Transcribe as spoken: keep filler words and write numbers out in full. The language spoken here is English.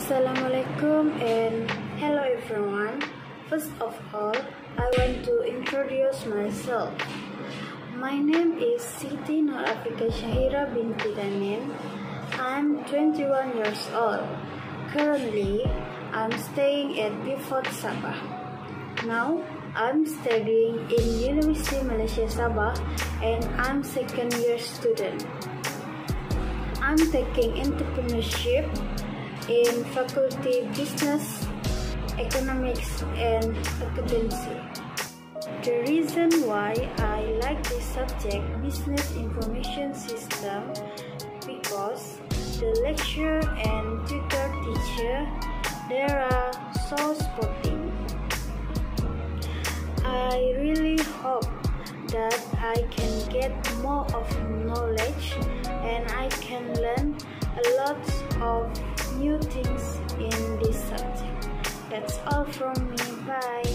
Assalamualaikum and hello everyone. First of all, I want to introduce myself. My name is Siti Nur Afrika Syahira binti Danin. I'm twenty-one years old. Currently, I'm staying at Beaufort, Sabah. Now, I'm studying in University Malaysia Sabah and I'm second year student. I'm taking entrepreneurship in Faculty Business, Economics and Accountancy. The reason why I like this subject, Business Information System, because the lecturer and tutor teacher, they are so sporting. I really hope that I can get more of knowledge and I can learn a lot of new things in this subject. That's all from me. Bye.